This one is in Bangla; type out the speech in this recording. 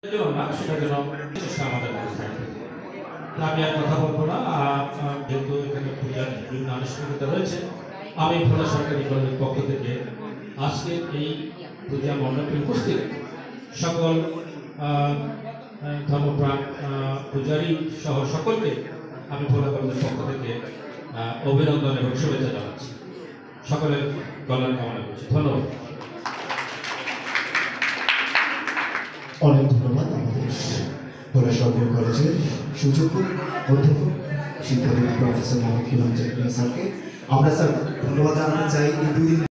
আমি আর কথা বলবো না, যেহেতু এখানে পূজার বিভিন্ন আনুষ্ঠানিকতা রয়েছে। আমি ভোলা সরকারি কলেজের পক্ষ থেকে আজকে এই পূজা মণ্ডপে উপস্থিত সকল ধর্মপ্রাণ পূজারী সহ সকলকে আমি ভোলা কলেজের পক্ষ থেকে অভিনন্দন এবং শুভেচ্ছা জানাচ্ছি। সকলের কল্যাণ কামনা করছি। ধন্যবাদ। অনেক ধন্যবাদ আমাদের ভোলা সরকারি কলেজের সুযোগ্য অধ্যাপক শিক্ষাবিদ প্রফেসর মোহাম্মদ কিরণ স্যারকে। আমরা স্যার ধন্যবাদ জানাতে চাই এই দুই